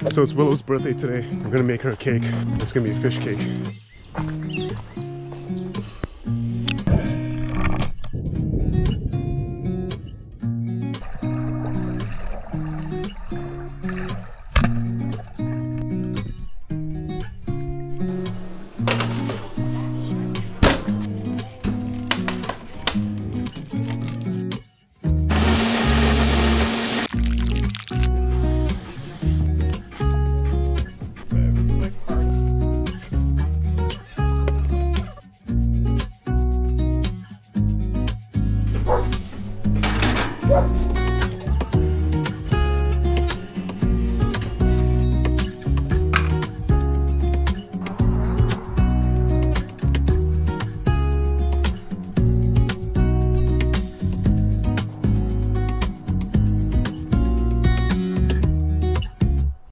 So it's Willow's birthday today. We're gonna make her a cake. It's gonna be a fish cake.